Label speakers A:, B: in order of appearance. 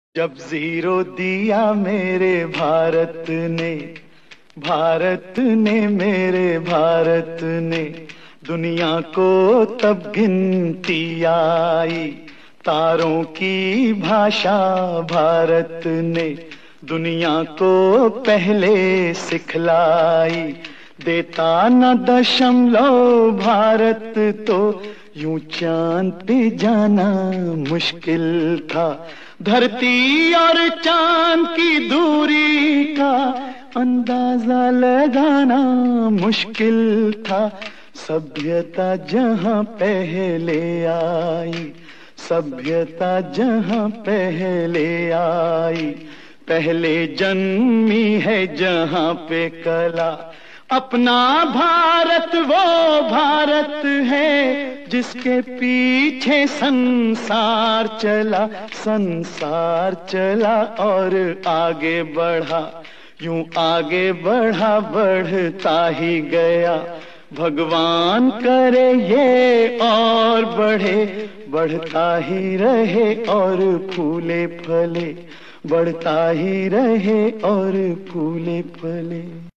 A: जब जीरो दिया मेरे भारत ने मेरे भारत ने दुनिया को तब गिनती आई। तारों की भाषा भारत ने दुनिया को पहले सिखलाई। देता न दशमलव भारत तो यूं चांद पे जाना मुश्किल था। धरती और चांद की दूरी का अंदाजा लगाना मुश्किल था। सभ्यता जहां पहले आई, सभ्यता जहां पहले आई, पहले जन्मी है जहां पे कला। अपना भारत वो भारत है जिसके पीछे संसार चला, संसार चला और आगे बढ़ा। यूं आगे बढ़ा बढ़ता ही गया। भगवान करे ये और बढ़े, बढ़ता ही रहे और फूले फले, बढ़ता ही रहे और फूले फले।